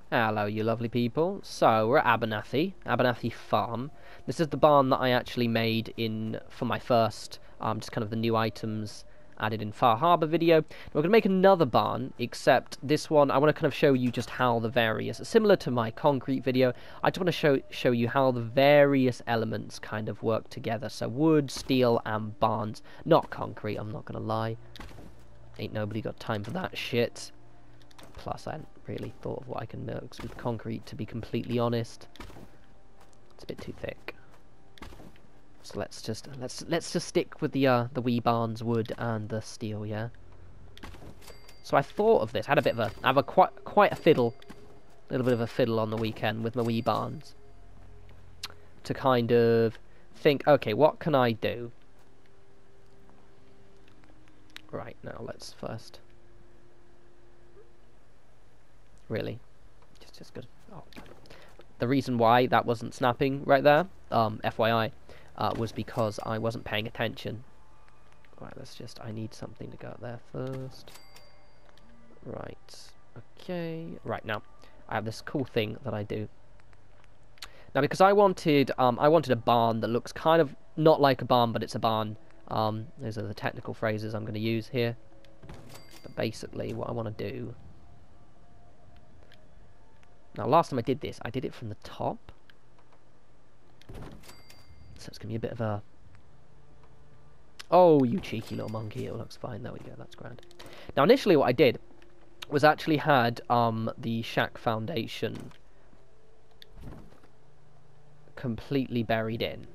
Hello, you lovely people. So, we're at Abernathy Farm. This is the barn that I actually made for my first, just kind of the new items added in Far Habor video. We're going to make another barn, except this one, I want to kind of show you just how the various, similar to my concrete video, I just want to show you how the various elements kind of work together. So, wood, steel, and barns. Not concrete, I'm not going to lie. Ain't nobody got time for that shit. Plus, I hadn't really thought of what I can mix with concrete, to be completely honest. It's a bit too thick. So let's just stick with the wee barns wood and the steel, yeah. So I thought of this. I had quite a fiddle, a little bit of a fiddle on the weekend with my wee barns, to kind of think, okay, what can I do? Right, now let's first. Really? Just good. Oh. The reason why that wasn't snapping right there, FYI, was because I wasn't paying attention. Right, I need something to go up there first. Right, okay. Right, now, I have this cool thing that I do. Now, because I wanted a barn that looks kind of not like a barn, but it's a barn. Those are the technical phrases I'm going to use here. But basically, what I want to do. Now, last time I did this, I did it from the top. So it's going to be a bit of a... Oh, you cheeky little monkey. It looks fine. There we go. That's grand. Now, initially what I did was actually had the shack foundation completely buried in.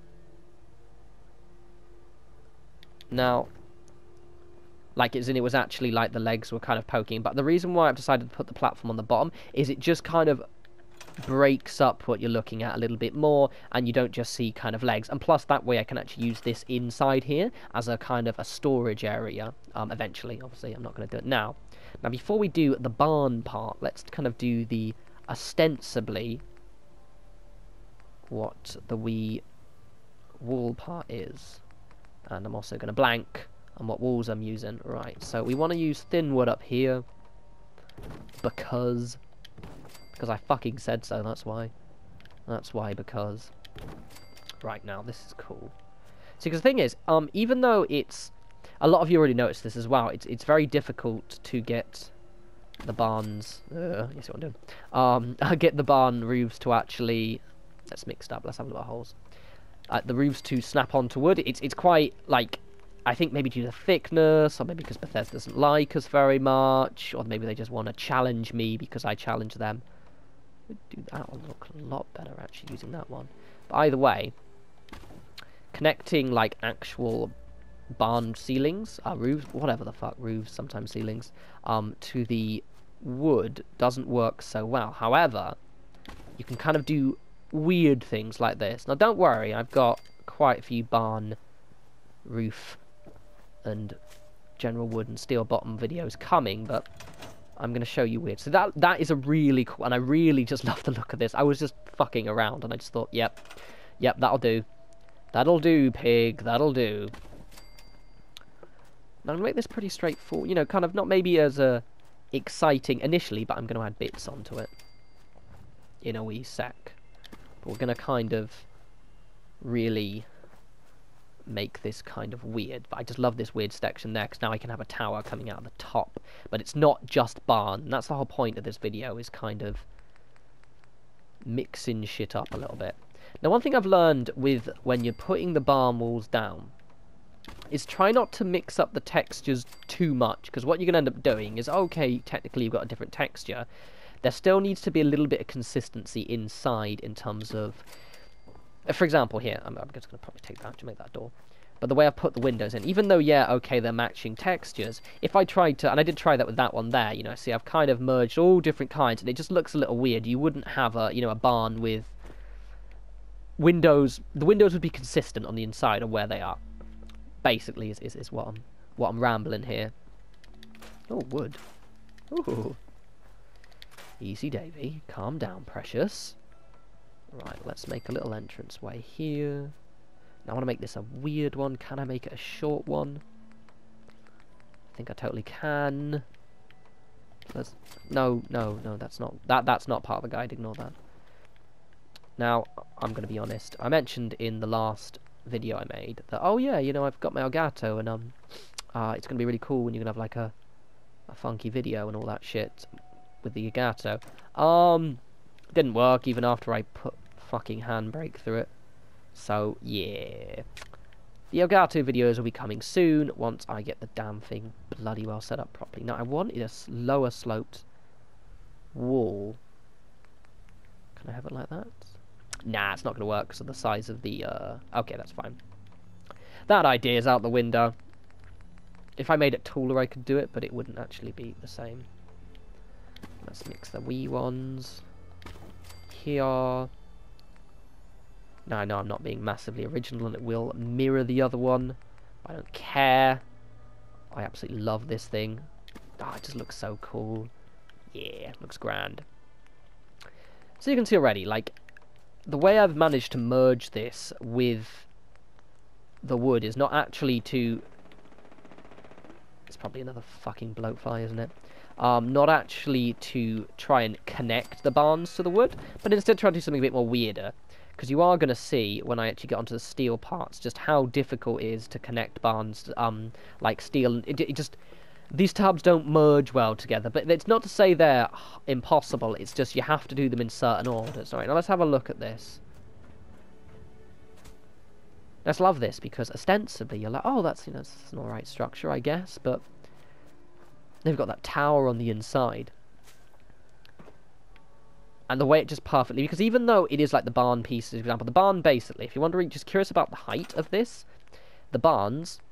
Now, like it was actually like the legs were kind of poking, but the reason why I've decided to put the platform on the bottom is it just kind of breaks up what you're looking at a little bit more, and you don't just see kind of legs. And plus, that way I can actually use this inside here as a kind of a storage area, eventually. Obviously, I'm not going to do it now. Now, before we do the barn part, let's kind of do the ostensibly what the wee wall part is. And I'm also going to blank on what walls I'm using. Right, so we want to use thin wood up here because I fucking said so. That's why. Because right, now this is cool. See, because the thing is, even though it's a lot of you already noticed this as well, it's very difficult to get the barns. You see what I'm doing? Get the barn roofs to actually. That's mixed up. Let's have a look at holes. The roofs to snap onto wood. It's quite like. I think maybe due to thickness, or maybe because Bethesda doesn't like us very much, or maybe they just want to challenge me because I challenge them. Do that one look a lot better actually using that one. But either way, connecting like actual barn ceilings, roofs, whatever the fuck, roofs, sometimes ceilings, to the wood doesn't work so well. However, you can kind of do weird things like this. Now don't worry, I've got quite a few barn roof and general wood and steel bottom videos coming, but I'm going to show you weird. So that is a really cool, and I really just love the look of this. I was just fucking around, and I just thought, yep, that'll do. That'll do, pig, that'll do. Now, I'm going to make this pretty straightforward, you know, kind of not maybe as exciting initially, but I'm going to add bits onto it in a wee sec. But we're going to kind of really make this kind of weird, but I just love this weird section there because now I can have a tower coming out of the top, but it's not just barn, and that's the whole point of this video, is kind of mixing shit up a little bit. Now, one thing I've learned with when you're putting the barn walls down is try not to mix up the textures too much, because what you're going to end up doing is, okay, technically you've got a different texture, there still needs to be a little bit of consistency inside in terms of. For example, here, I'm just going to probably take that to make that door. But the way I've put the windows in, even though, yeah, okay, they're matching textures, if I tried to, and I did try that with that one there, you know, see, I've kind of merged all different kinds, and it just looks a little weird. You wouldn't have a, you know, a barn with windows. The windows would be consistent on the inside of where they are. Basically, is what I'm rambling here. Oh, wood. Ooh. Easy, Davy. Calm down, precious. Right, let's make a little entranceway here. Now I want to make this a weird one. Can I make it a short one? I think I totally can. Let's... No, that's not part of the guide, ignore that. Now, I'm going to be honest. I mentioned in the last video I made that, oh yeah, you know, I've got my Elgato, and it's going to be really cool when you're going to have like a funky video and all that shit with the Elgato. Didn't work even after I put fucking handbrake through it. So, yeah. The Elgato videos will be coming soon once I get the damn thing bloody well set up properly. Now, I wanted a lower sloped wall. Can I have it like that? Nah, it's not going to work because of the size of the... Okay, that's fine. That idea is out the window. If I made it taller, I could do it, but it wouldn't actually be the same. Let's mix the wee ones. Here. Now, I know I'm not being massively original, and it will mirror the other one. I don't care. I absolutely love this thing. Ah, it just looks so cool. Yeah, looks grand. So you can see already, like, the way I've managed to merge this with the wood is not actually to... It's probably another fucking bloatfly, isn't it? Not actually to try and connect the barns to the wood, but instead try to do something a bit more weirder. Because you are going to see, when I actually get onto the steel parts, just how difficult it is to connect barns, like steel. It just... These tabs don't merge well together, but it's not to say they're impossible, it's just you have to do them in certain orders. Alright, now let's have a look at this. Let's love this, because ostensibly you're like, oh, that's, you know, it's an alright structure, I guess, but they've got that tower on the inside. And the way it just perfectly, because even though it is like the barn pieces, for example, the barn basically, if you're wondering, just curious about the height of this, the barns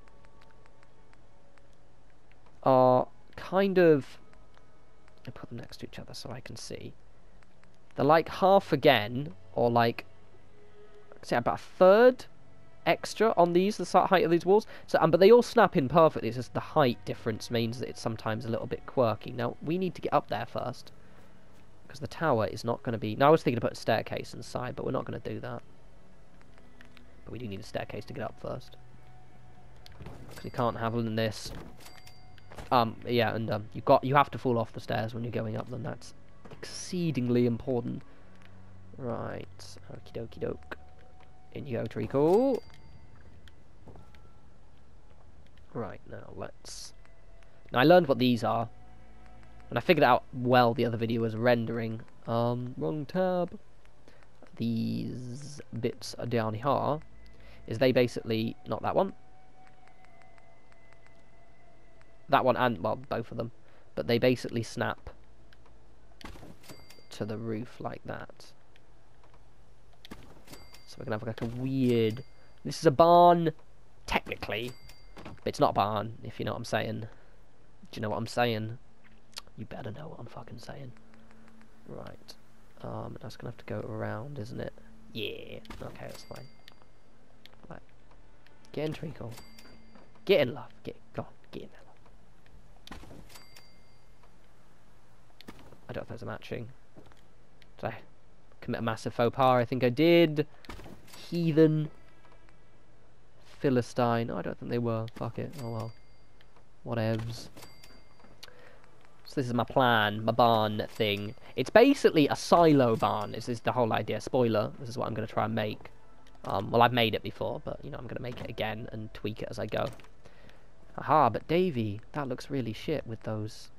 are kind of... I put them next to each other so I can see. They're like half again, or like, say about a third extra on these, the height of these walls. So, but they all snap in perfectly. It's just the height difference means that it's sometimes a little bit quirky. Now, we need to get up there first, because the tower is not going to be... Now, I was thinking to put a staircase inside, but we're not going to do that. But we do need a staircase to get up first, because you can't have this... yeah, and you have to fall off the stairs when you're going up them. That's exceedingly important. Right, okie dokie doke. In you go, treacle. Right, now let's... Now I learned what these are, and I figured out well the other video was rendering. Wrong tab. These bits are down here. Is they basically... Not that one. That one and, well, both of them. But they basically snap to the roof like that. So we're going to have like a weird... This is a barn, technically. But it's not a barn, if you know what I'm saying. Do you know what I'm saying? You better know what I'm fucking saying. Right. That's going to have to go around, isn't it? Yeah. Okay, that's fine. Right. Get in, Treacle. Get in, love. Go on, get in there. I don't know if those are matching. Did I commit a massive faux pas? I think I did. Heathen. Philistine. Oh, I don't think they were. Fuck it. Oh well. Whatevs. So this is my plan. My barn thing. It's basically a silo barn. This is the whole idea. Spoiler. This is what I'm going to try and make. Well, I've made it before, but, you know, I'm going to make it again and tweak it as I go. Aha, but Davey, that looks really shit with those...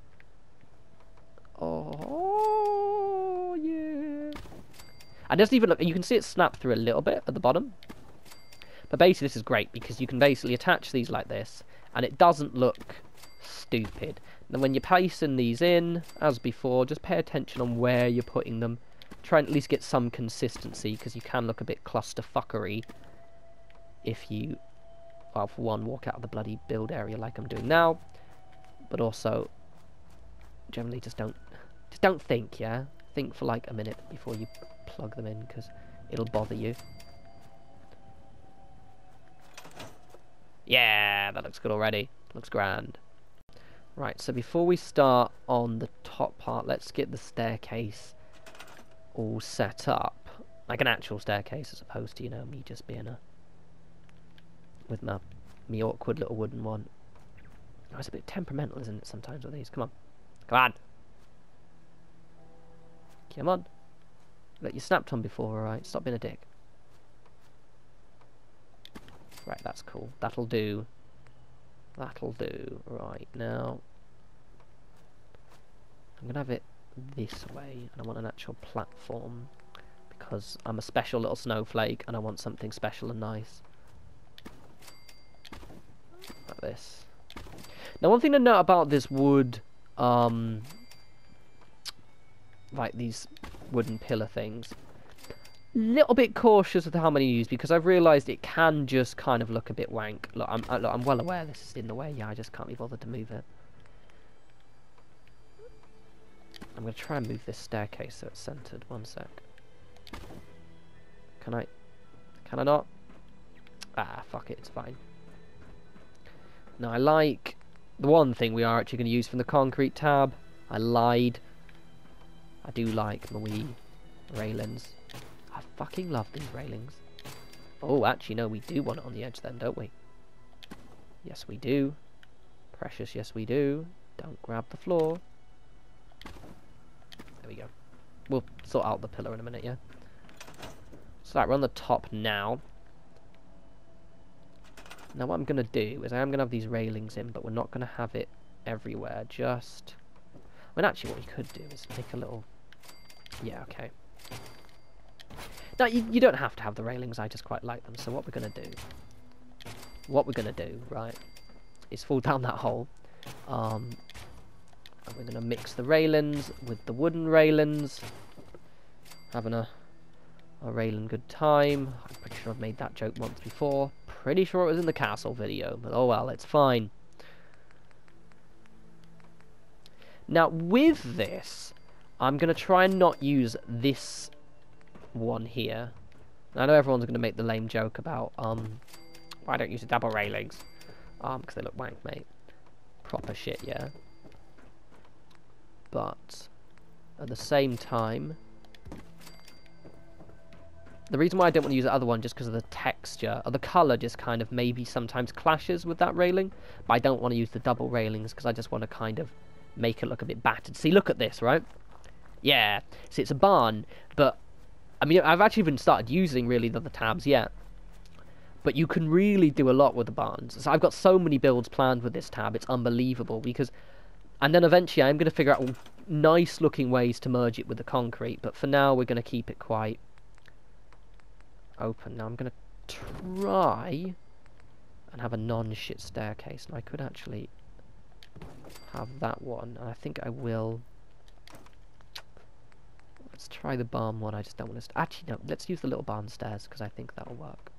Oh, yeah. And doesn't even look... You can see it snap through a little bit at the bottom. But basically this is great because you can basically attach these like this, and it doesn't look stupid. And when you're placing these in, as before, just pay attention on where you're putting them. Try and at least get some consistency, because you can look a bit clusterfuckery if you... Well, for one, walk out of the bloody build area like I'm doing now. But also... Generally, just don't think, yeah? Think for like a minute before you plug them in, because it'll bother you. Yeah, that looks good already. Looks grand. Right, so before we start on the top part, let's get the staircase all set up. Like an actual staircase, as opposed to, you know, me just being with me awkward little wooden one. Oh, it's a bit temperamental, isn't it, sometimes with these? Come on. Come on. Come on. Look, you snapped on before, alright? Stop being a dick. Right, that's cool. That'll do. That'll do. Right, now... I'm going to have it this way, and I want an actual platform, because I'm a special little snowflake, and I want something special and nice. Like this. Now, one thing to note about this wood, like these wooden pillar things, little bit cautious with how many you use, because I've realised it can just kind of look a bit wank. Look, I'm well aware this is in the way. Yeah, I just can't be bothered to move it. I'm going to try and move this staircase so it's centred. One sec. Can I not? Ah, fuck it, it's fine. Now, I like... The one thing we are actually going to use from the concrete tab. I lied. I do like my wee railings. I fucking love these railings. Oh, actually, no, we do want it on the edge then, don't we? Yes, we do. Precious, yes, we do. Don't grab the floor. There we go. We'll sort out the pillar in a minute, yeah? So, right, we're on the top now. Now, what I'm going to do is I am going to have these railings in, but we're not going to have it everywhere. Just... I mean, actually, what we could do is make a little... Yeah, okay. Now, you don't have to have the railings, I just quite like them. So what we're going to do... right, is fall down that hole. And we're going to mix the railings with the wooden railings. Having a railing good time. I'm pretty sure I've made that joke once before. Pretty sure it was in the castle video, but oh well, it's fine. Now, with this, I'm going to try and not use this one here. I know everyone's going to make the lame joke about, why don't you use the double railings? Because they look wank, mate. Proper shit, yeah. But, at the same time, the reason why I don't want to use the other one just because of the texture, or the colour just kind of maybe sometimes clashes with that railing, but I don't want to use the double railings because I just want to kind of make it look a bit battered. See, look at this, right? Yeah, see, it's a barn, but, I mean, I've actually even started using, really, the other tabs yet, but you can really do a lot with the barns. So I've got so many builds planned with this tab, it's unbelievable, because, and then eventually I'm going to figure out nice-looking ways to merge it with the concrete, but for now, we're going to keep it quite open. Now I'm going to try and have a non-shit staircase. And I could actually have that one. And I think I will. Let's try the barn one. I just don't want to... Actually, no. Let's use the little barn stairs because I think that'll work.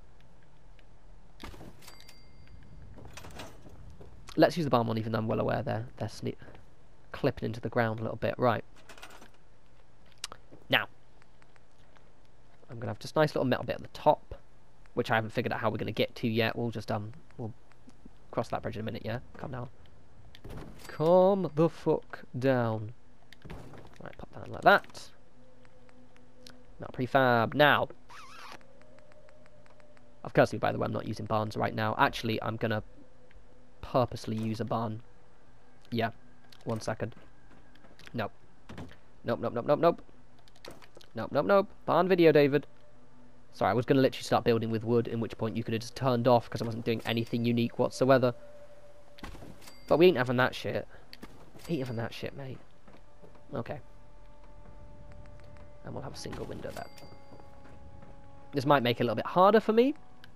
Let's use the barn one even though I'm well aware they're clipping into the ground a little bit. Right. Now. I'm going to have just a nice little metal bit at the top, which I haven't figured out how we're going to get to yet. We'll just, we'll cross that bridge in a minute, yeah? Calm down. Calm the fuck down. Right, pop that in like that. Metal prefab. Now, of course, by the way, I'm not using barns right now. Actually, I'm going to purposely use a barn. Yeah, 1 second. Nope. Nope, nope, nope, nope, nope. Nope, nope, nope. Barn video, David. Sorry, I was going to literally start building with wood, in which point you could have just turned off because I wasn't doing anything unique whatsoever. But we ain't having that shit. Ain't having that shit, mate. Okay. And we'll have a single window there. This might make it a little bit harder for me.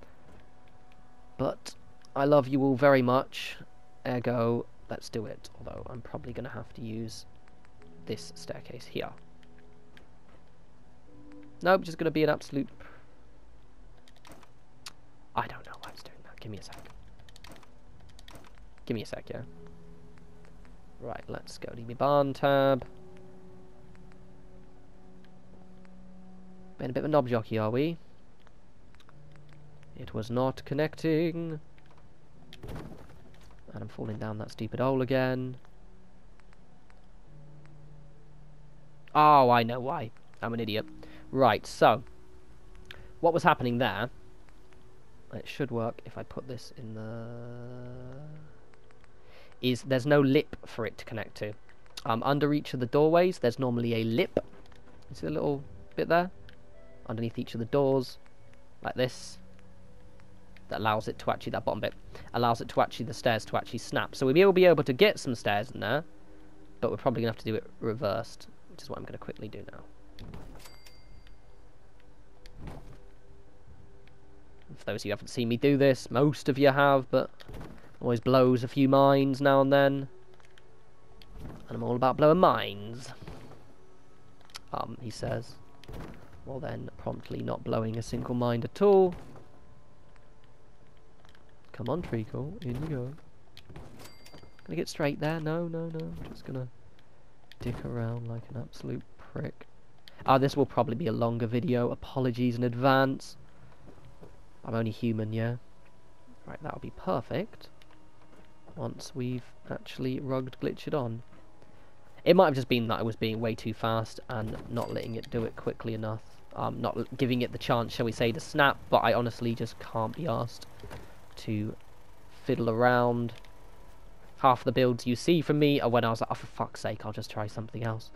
But I love you all very much. Ergo, let's do it. Although I'm probably going to have to use this staircase here. Nope, just going to be an absolute... I don't know why it's doing that. Give me a sec. Give me a sec, yeah? Right, let's go to my barn tab. Being a bit of a knob jockey, are we? It was not connecting. And I'm falling down that stupid hole again. Oh, I know why. I'm an idiot. Right, so, what was happening there, it should work if I put this in the... is there's no lip for it to connect to. Under each of the doorways, there's normally a lip. You see a little bit there? Underneath each of the doors, like this. That allows it to actually, that bottom bit, allows it to actually, the stairs to actually snap. So we'll be able to get some stairs in there, but we're probably going to have to do it reversed, which is what I'm going to quickly do now. For those of you who haven't seen me do this, most of you have, but always blows a few minds now and then. And I'm all about blowing minds. He says. Well then, promptly not blowing a single mind at all. Come on, treacle, in you go. Gonna get straight there? No. Just gonna dick around like an absolute prick. This will probably be a longer video. Apologies in advance. I'm only human, yeah? Right, that'll be perfect. Once we've actually rugged glitched it on. It might have just been that I was being way too fast and not letting it do it quickly enough. Not giving it the chance, shall we say, to snap, but I honestly just can't be asked to fiddle around. Half the builds you see from me are when I was like, oh, for fuck's sake, I'll just try something else.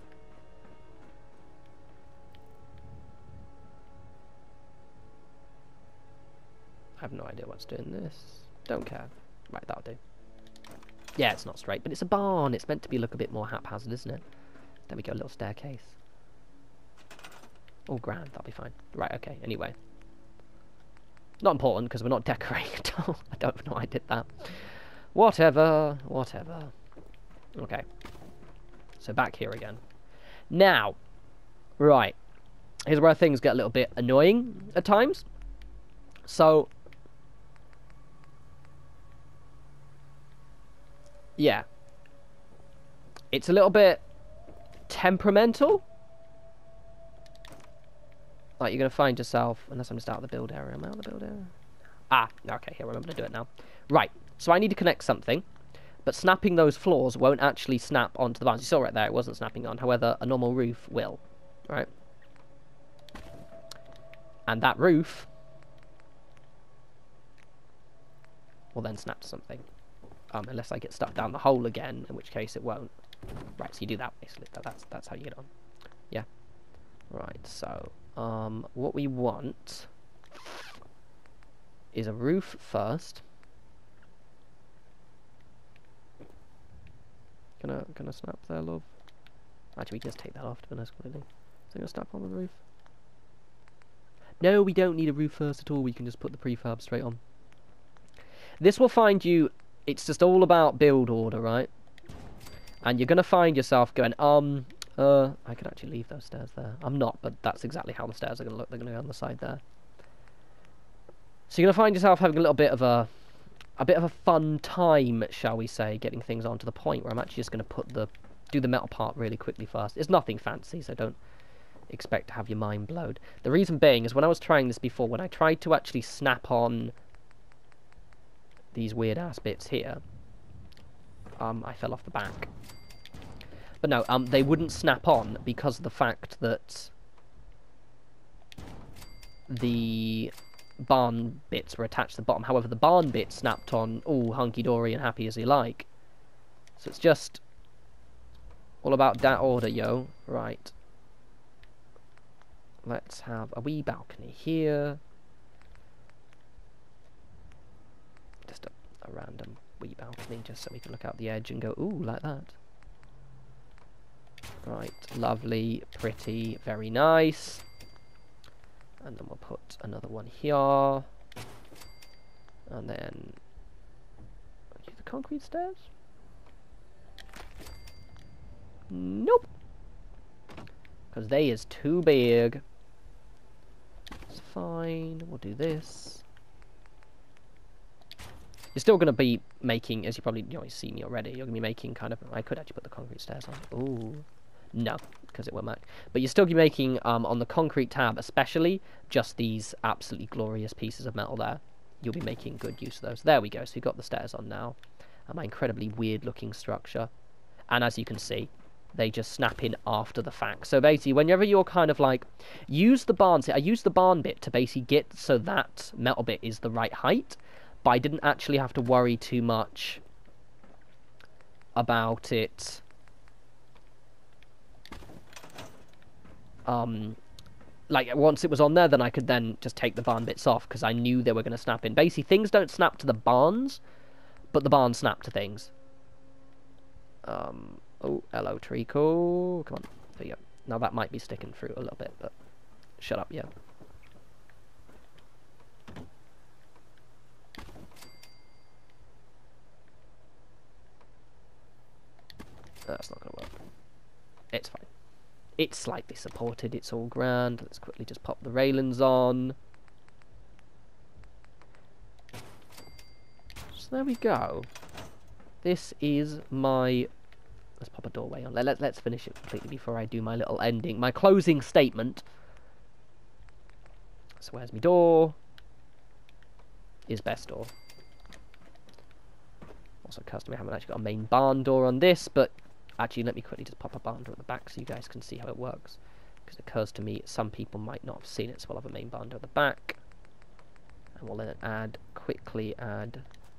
I have no idea what's doing this. Don't care. Right, that'll do. Yeah, it's not straight, but it's a barn. It's meant to be look a bit more haphazard, isn't it? There we go, a little staircase. Oh, grand, that'll be fine. Right, okay, anyway. Not important, because we're not decorating at all. I don't know why I did that. Whatever. Okay. So back here again. Now, right. Here's where things get a little bit annoying at times. So, yeah. It's a little bit temperamental. Like, you're going to find yourself, unless I'm just out of the build area. Am I out of the build area? Okay, here, I remember to do it now. Right, so I need to connect something, but snapping those floors won't actually snap onto the barns. You saw right there, it wasn't snapping on. However, a normal roof will, right? And that roof will then snap to something. Unless I get stuck down the hole again, in which case it won't. Right, so you do that, basically. That's how you get on. Yeah. Right, so, what we want is a roof first. Gonna snap there, love. Actually, we can just take that off, to be honest, completely. So, gonna snap on the roof. No, we don't need a roof first at all. We can just put the prefab straight on. This will find you. It's just all about build order, right? And you're gonna find yourself going, I could actually leave those stairs there. I'm not, but that's exactly how the stairs are gonna look. They're gonna go on the side there. So you're gonna find yourself having a little bit of a fun time, shall we say, getting things on to the point where I'm actually just gonna do the metal part really quickly first. It's nothing fancy, so don't expect to have your mind blown. The reason being is when I was trying this before, when I tried to actually snap on these weird ass bits here, I fell off the back. But no, they wouldn't snap on because of the fact that the barn bits were attached to the bottom. However, the barn bit snapped on all hunky-dory and happy as you like. So it's just all about that order, yo. Right. Let's have a wee balcony here. Just a random wee balcony, just so we can look out the edge and go, ooh, like that. Right, lovely, pretty, very nice. And then we'll put another one here. And then the concrete stairs? Nope. Because they is too big. It's fine, we'll do this. You're still going to be making, as you probably see me already, you're going to be making kind of, I could actually put the concrete stairs on. Ooh. No, because it won't match. But you're still going to be making, on the concrete tab especially, just these absolutely glorious pieces of metal there. You'll be making good use of those. There we go, so you've got the stairs on now. And my incredibly weird looking structure. And as you can see, they just snap in after the fact. So basically, whenever you're kind of like, use the barn, I used the barn bit to basically get so that metal bit is the right height. But I didn't actually have to worry too much about it like, once it was on there, then I could then just take the barn bits off, because I knew they were going to snap in. Basically, things don't snap to the barns, but the barns snap to things. Oh, hello, treacle. Come on, there you go. Now, that might be sticking through a little bit, but shut up, yeah. That's not going to work. It's fine. It's slightly supported, it's all grand. Let's quickly just pop the railings on. So there we go. This is my... Let's pop a doorway on. Let's finish it completely before I do my little ending. My closing statement. So where's my door? Is best door. Also custom, I haven't actually got a main barn door on this, but actually let me quickly just pop a barn door at the back so you guys can see how it works. Because it occurs to me some people might not have seen it, so we'll have a main barn door at the back. And we'll then quickly add...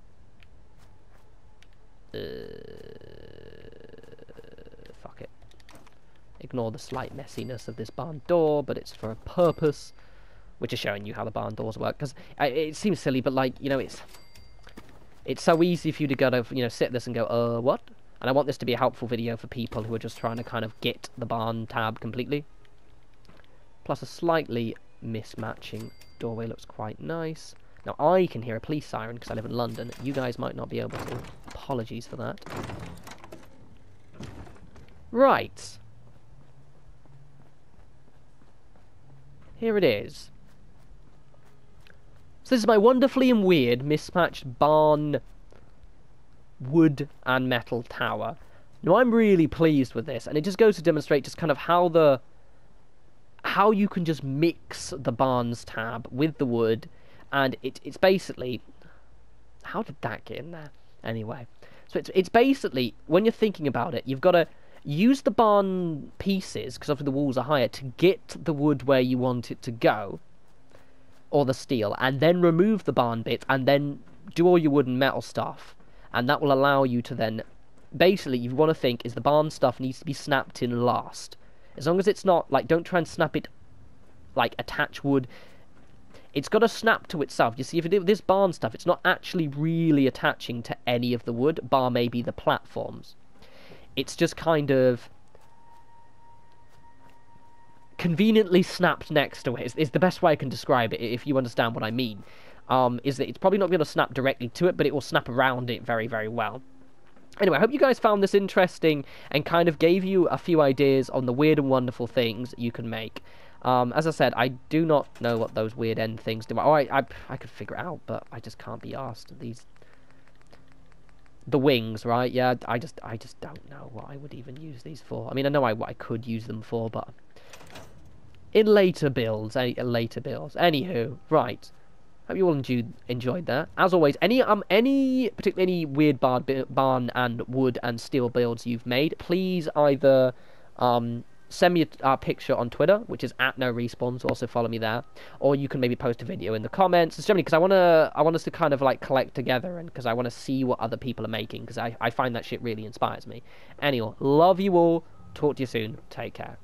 fuck it. Ignore the slight messiness of this barn door, but it's for a purpose, which is showing you how the barn doors work. Because it seems silly, but like, you know, it's so easy for you to go to, you know, sit this and go, what? And I want this to be a helpful video for people who are just trying to kind of get the barn tab completely. Plus a slightly mismatching doorway looks quite nice. Now I can hear a police siren because I live in London. You guys might not be able to. Apologies for that. Right. Here it is. So this is my wonderfully and weird mismatched barn wood and metal tower. Now I'm really pleased with this, and it just goes to demonstrate just kind of how you can just mix the barns tab with the wood, and it's basically, how did that get in there anyway? So it's basically, when you're thinking about it, you've got to use the barn pieces, because obviously the walls are higher, to get the wood where you want it to go, or the steel, and then remove the barn bits, and then do all your wood and metal stuff. And that will allow you to then, basically, you want to think, is the barn stuff needs to be snapped in last. As long as it's not, like, don't try and snap it, like, attach wood. It's got to snap to itself. You see, if you do this barn stuff, it's not actually really attaching to any of the wood, bar maybe the platforms. It's just kind of conveniently snapped next to it, is the best way I can describe it, if you understand what I mean. Is that it's probably not going to snap directly to it, but it will snap around it very, very well. Anyway, I hope you guys found this interesting and kind of gave you a few ideas on the weird and wonderful things you can make. As I said, I do not know what those weird end things do. Oh, I could figure it out, but I just can't be asked. The wings, right? Yeah, I just don't know what I would even use these for. I mean, I know what I could use them for, but in later builds, Anywho, right. Hope you all enjoyed that. As always, particularly weird barn and wood and steel builds you've made, please either send me a picture on Twitter, which is @norespawns. Also follow me there, or you can maybe post a video in the comments. It's generally because I want us to kind of like collect together, and because I want to see what other people are making, because I find that shit really inspires me. Anyway, love you all. Talk to you soon. Take care.